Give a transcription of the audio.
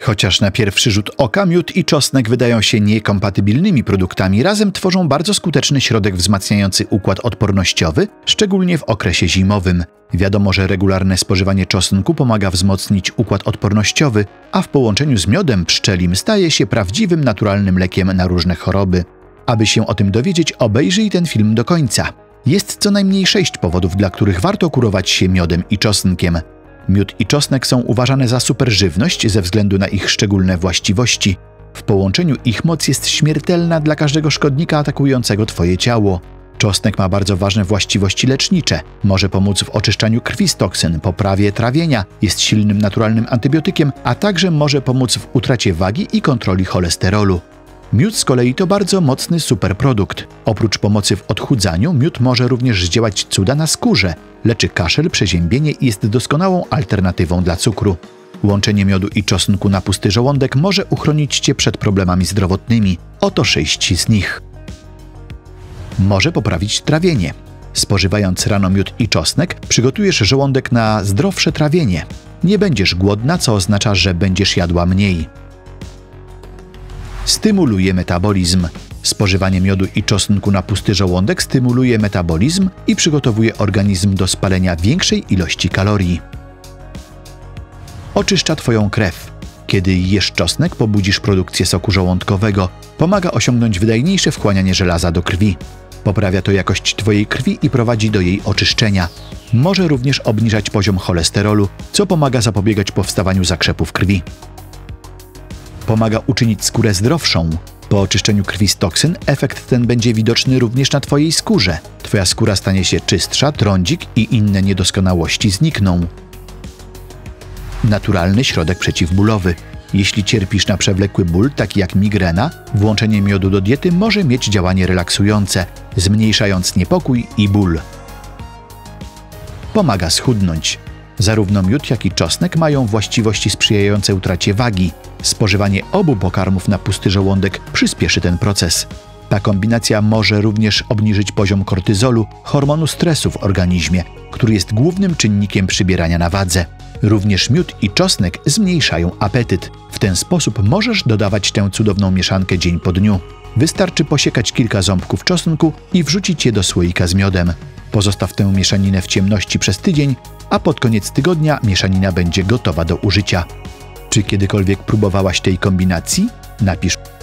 Chociaż na pierwszy rzut oka miód i czosnek wydają się niekompatybilnymi produktami, razem tworzą bardzo skuteczny środek wzmacniający układ odpornościowy, szczególnie w okresie zimowym. Wiadomo, że regularne spożywanie czosnku pomaga wzmocnić układ odpornościowy, a w połączeniu z miodem pszczelim staje się prawdziwym naturalnym lekiem na różne choroby. Aby się o tym dowiedzieć, obejrzyj ten film do końca. Jest co najmniej 6 powodów, dla których warto kurować się miodem i czosnkiem. Miód i czosnek są uważane za superżywność ze względu na ich szczególne właściwości. W połączeniu ich moc jest śmiertelna dla każdego szkodnika atakującego Twoje ciało. Czosnek ma bardzo ważne właściwości lecznicze. Może pomóc w oczyszczaniu krwi z toksyn, poprawie trawienia, jest silnym naturalnym antybiotykiem, a także może pomóc w utracie wagi i kontroli cholesterolu. Miód z kolei to bardzo mocny superprodukt. Oprócz pomocy w odchudzaniu, miód może również zdziałać cuda na skórze. Leczy kaszel, przeziębienie i jest doskonałą alternatywą dla cukru. Łączenie miodu i czosnku na pusty żołądek może uchronić Cię przed problemami zdrowotnymi. Oto 6 z nich. Może poprawić trawienie. Spożywając rano miód i czosnek, przygotujesz żołądek na zdrowsze trawienie. Nie będziesz głodna, co oznacza, że będziesz jadła mniej. Stymuluje metabolizm. Spożywanie miodu i czosnku na pusty żołądek stymuluje metabolizm i przygotowuje organizm do spalenia większej ilości kalorii. Oczyszcza Twoją krew. Kiedy jesz czosnek, pobudzisz produkcję soku żołądkowego. Pomaga osiągnąć wydajniejsze wchłanianie żelaza do krwi. Poprawia to jakość Twojej krwi i prowadzi do jej oczyszczenia. Może również obniżać poziom cholesterolu, co pomaga zapobiegać powstawaniu zakrzepów krwi. Pomaga uczynić skórę zdrowszą. Po oczyszczeniu krwi z toksyn efekt ten będzie widoczny również na Twojej skórze. Twoja skóra stanie się czystsza, trądzik i inne niedoskonałości znikną. Naturalny środek przeciwbólowy. Jeśli cierpisz na przewlekły ból, taki jak migrena, włączenie miodu do diety może mieć działanie relaksujące, zmniejszając niepokój i ból. Pomaga schudnąć. Zarówno miód, jak i czosnek mają właściwości sprzyjające utracie wagi. Spożywanie obu pokarmów na pusty żołądek przyspieszy ten proces. Ta kombinacja może również obniżyć poziom kortyzolu, hormonu stresu w organizmie, który jest głównym czynnikiem przybierania na wadze. Również miód i czosnek zmniejszają apetyt. W ten sposób możesz dodawać tę cudowną mieszankę dzień po dniu. Wystarczy posiekać kilka ząbków czosnku i wrzucić je do słoika z miodem. Pozostaw tę mieszaninę w ciemności przez tydzień, a pod koniec tygodnia mieszanina będzie gotowa do użycia. Czy kiedykolwiek próbowałaś tej kombinacji? Napisz